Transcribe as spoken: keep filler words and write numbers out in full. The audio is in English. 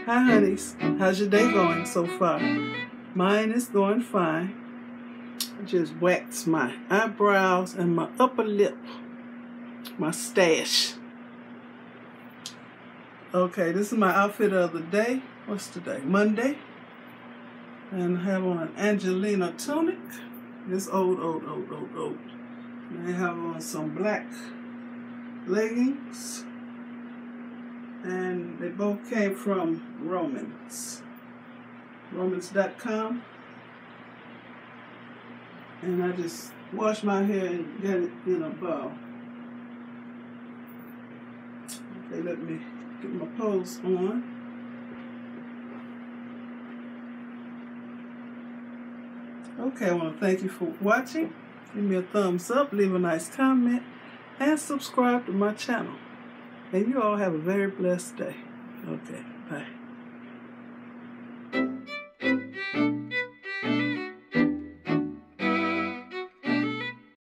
Hi honeys, how's your day going so far? Mine is going fine. I just waxed my eyebrows and my upper lip, my stash. Okay, this is my outfit of the day. What's today? Monday. And I have on an Angelina tunic. This old, old, old, old, old. And I have on some black leggings. And they both came from ROAMAN'S. Romans dot com. And I just washed my hair and got it in a bowl. Okay, let me get my pose on. Okay, I want to thank you for watching. Give me a thumbs up, leave a nice comment, and subscribe to my channel. And you all have a very blessed day. Okay, bye.